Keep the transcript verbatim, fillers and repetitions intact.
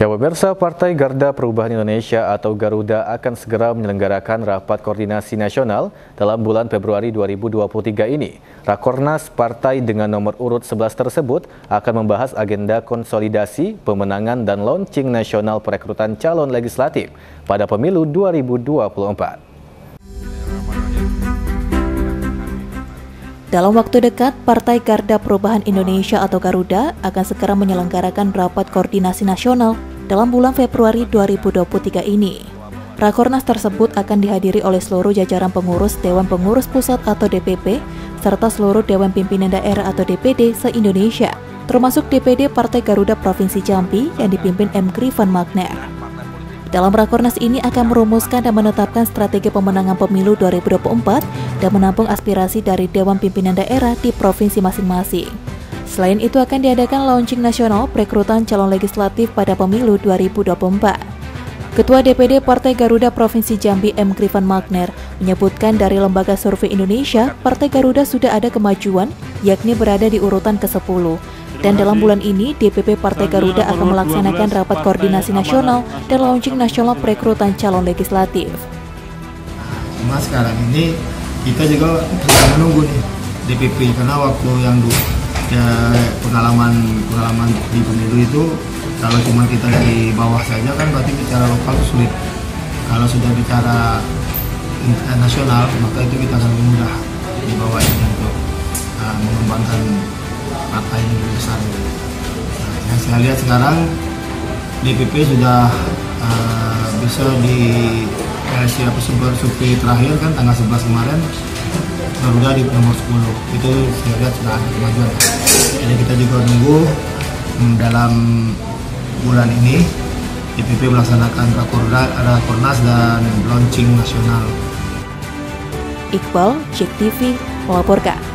Ya, pemirsa, Partai Garda Perubahan Indonesia atau Garuda akan segera menyelenggarakan rapat koordinasi nasional dalam bulan Februari dua ribu dua puluh tiga ini. Rakornas partai dengan nomor urut sebelas tersebut akan membahas agenda konsolidasi, pemenangan dan launching nasional perekrutan calon legislatif pada pemilu dua ribu dua puluh empat. Dalam waktu dekat, Partai Garda Perubahan Indonesia atau Garuda akan segera menyelenggarakan rapat koordinasi nasional dalam bulan Februari dua ribu dua puluh tiga ini. Rakornas tersebut akan dihadiri oleh seluruh jajaran pengurus Dewan Pengurus Pusat atau D P P, serta seluruh Dewan Pimpinan Daerah atau D P D se-Indonesia, termasuk D P D Partai Garuda Provinsi Jambi yang dipimpin M. Grivan Magner. Dalam Rakornas ini akan merumuskan dan menetapkan strategi pemenangan pemilu dua ribu dua puluh empat dan menampung aspirasi dari Dewan Pimpinan Daerah di provinsi masing-masing. Selain itu akan diadakan launching nasional perekrutan calon legislatif pada pemilu dua ribu dua puluh empat. Ketua D P D Partai Garuda Provinsi Jambi M. Grivan Magner menyebutkan dari Lembaga Survei Indonesia, Partai Garuda sudah ada kemajuan, yakni berada di urutan ke sepuluh. Dan dalam bulan ini, D P P Partai Garuda akan melaksanakan rapat koordinasi nasional dan launching nasional perekrutan calon legislatif. Cuma sekarang ini kita juga sedang menunggu nih D P P, karena waktu yang dulu ya, pengalaman pengalaman di pemilu itu kalau cuma kita dari bawah saja kan berarti bicara lokal itu sulit. Kalau sudah bicara nasional maka itu kita akan lebih mudah di bawah ini untuk uh, mengembangkan partai yang lebih besar. Nah, yang saya lihat sekarang D P P sudah uh, bisa di versi apa survei terakhir kan tanggal sebelas kemarin Garuda di nomor sepuluh. Itu saya lihat sudah ada kemajuan. Jadi kita juga nunggu hmm, dalam bulan ini D P P melaksanakan Rakornas dan launching nasional. Iqbal, Cek T V, melaporkan.